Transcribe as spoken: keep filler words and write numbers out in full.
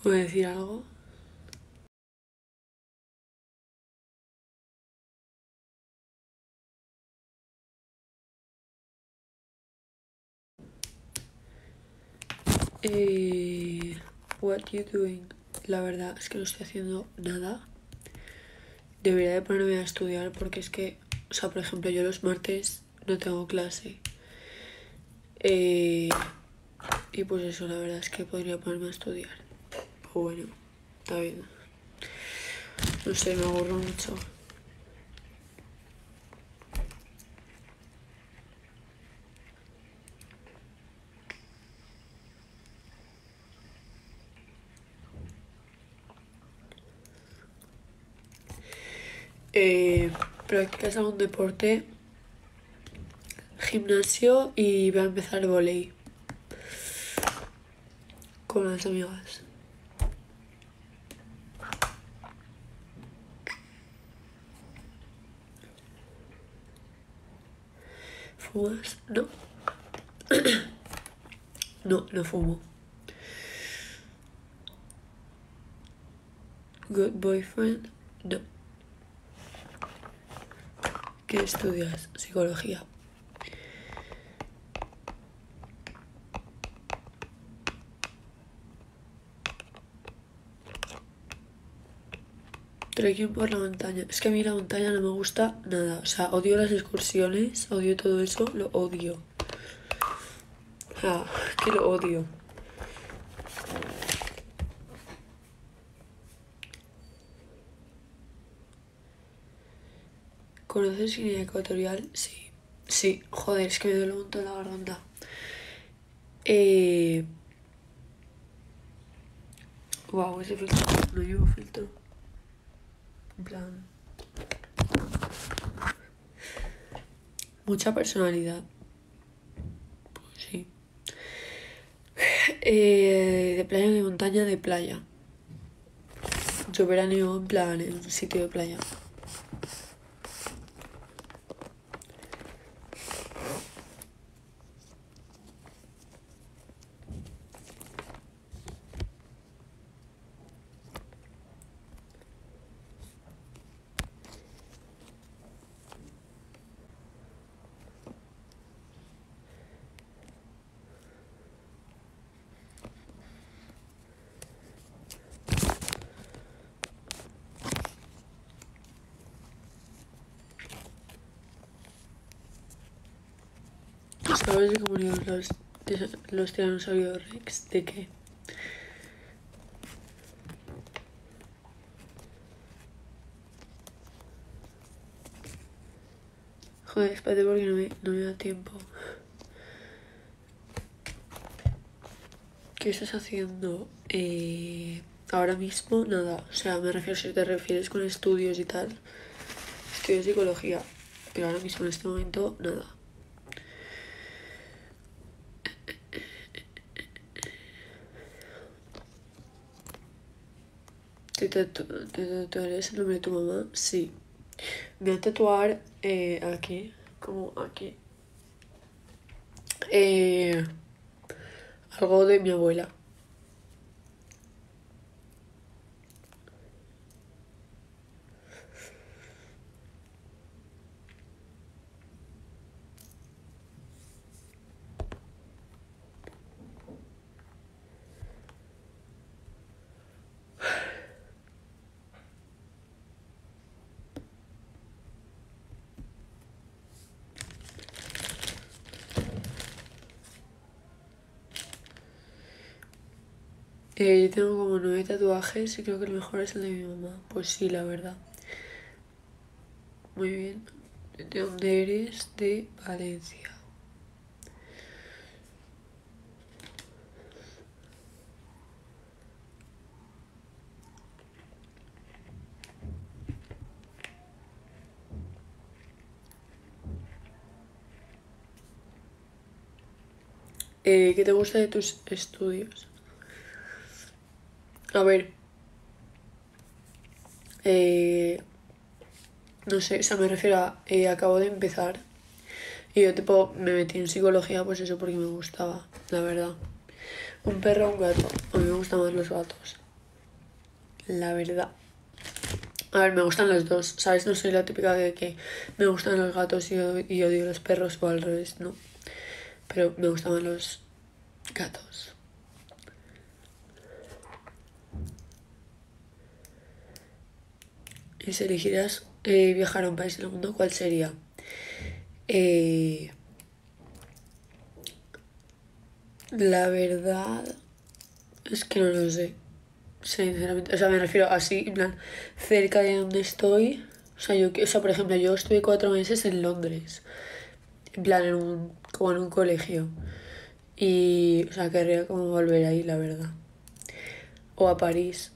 ¿Puedo decir algo? Eh, what you doing? La verdad es que no estoy haciendo nada. Debería de ponerme a estudiar porque es que, o sea, por ejemplo, yo los martes no tengo clase. Eh, y pues eso, la verdad es que podría ponerme a estudiar. Pero bueno, está bien. No sé, me aburro mucho. Eh, ¿Practicas algún deporte? Gimnasio y voy a empezar volei con las amigas. ¿Fumas? No. No, no fumo. Good boyfriend? No. ¿Qué estudias? Psicología. Trekking por la montaña. Es que a mí la montaña no me gusta nada. O sea, odio las excursiones, odio todo eso, lo odio. Ah, que lo odio. ¿Conoces Guinea Ecuatorial? Sí. Sí, joder, es que me duele un montón la garganta. Eh... Wow, ese filtro. No llevo filtro. En plan... Mucha personalidad. Pues sí. Eh, de playa, de montaña, de playa. Yo veraneo en plan en un sitio de playa. ¿Sabes de cómo murieron los, los tiranosaurios rex? ¿De qué? Joder, espérate porque no me, no me da tiempo. ¿Qué estás haciendo? Eh, ahora mismo nada. O sea, me refiero, si te refieres con estudios y tal. Estudio psicología. Pero ahora mismo en este momento nada. ¿Te tatuarías el nombre de tu mamá? Sí. Me voy a tatuar eh, aquí. Como aquí. Eh, algo de mi abuela. Eh, yo tengo como nueve tatuajes y creo que el mejor es el de mi mamá. Pues sí, la verdad. Muy bien. ¿De dónde eres? De Valencia. Eh, ¿qué te gusta de tus estudios? A ver. Eh, no sé, o sea, me refiero a... Eh, acabo de empezar. Y yo tipo me metí en psicología pues eso porque me gustaba, la verdad. Un perro o un gato. A mí me gustan más los gatos. la verdad. A ver, me gustan los dos, ¿sabes? No soy la típica de que me gustan los gatos y, y odio los perros o al revés, no. Pero me gustaban los gatos. Y si eligieras eh, viajar a un país del mundo, ¿cuál sería? Eh, la verdad es que no lo sé, sinceramente. O sea, me refiero así, en plan, cerca de donde estoy. O sea, yo, o sea, por ejemplo, yo estuve cuatro meses en Londres, en plan, en un, como en un colegio. Y, o sea, querría como volver ahí, la verdad. O a París.